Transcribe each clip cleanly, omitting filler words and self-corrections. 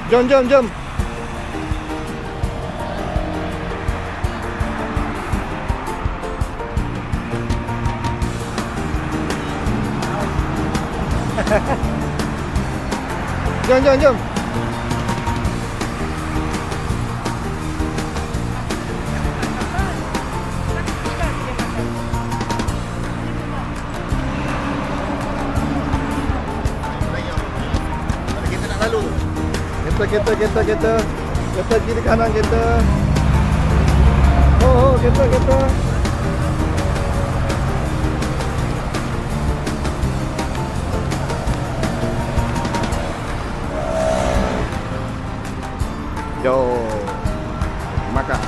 Jom, jom, jom. Jom, jom, jom. Kita nak lalu. Kereta. Kereta kiri kanan kereta. Oh, kereta. Jom. Makan.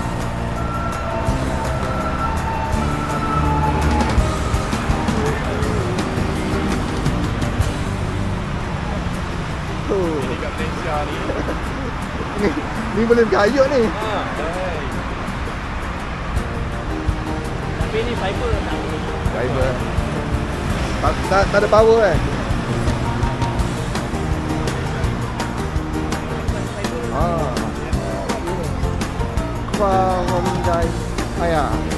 Ini kat Malaysia ni. Ni boleh bergayut ni. Baik. Tapi ni fiber tak boleh. Driver. Tak ada power kan? Ah. Kuang Hyundai. Ayah.